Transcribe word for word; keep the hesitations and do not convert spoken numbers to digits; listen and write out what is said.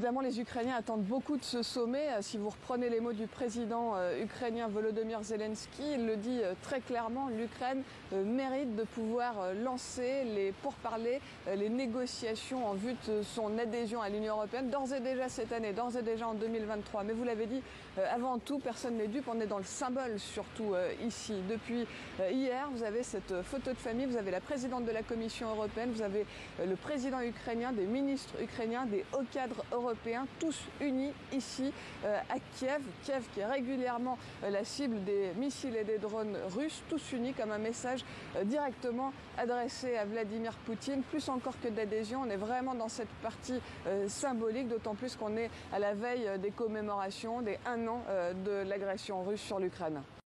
Évidemment, les Ukrainiens attendent beaucoup de ce sommet. Si vous reprenez les mots du président ukrainien Volodymyr Zelensky, il le dit très clairement, l'Ukraine mérite de pouvoir lancer les pourparlers, les négociations en vue de son adhésion à l'Union européenne, d'ores et déjà cette année, d'ores et déjà en deux mille vingt-trois. Mais vous l'avez dit, avant tout, personne n'est dupe, on est dans le symbole surtout ici. Depuis hier, vous avez cette photo de famille, vous avez la présidente de la Commission européenne, vous avez le président ukrainien, des ministres ukrainiens, des hauts cadres européens, tous unis ici euh, à Kiev. Kiev qui est régulièrement euh, la cible des missiles et des drones russes, tous unis comme un message euh, directement adressé à Vladimir Poutine. Plus encore que d'adhésion, on est vraiment dans cette partie euh, symbolique, d'autant plus qu'on est à la veille euh, des commémorations des un an euh, de l'agression russe sur l'Ukraine.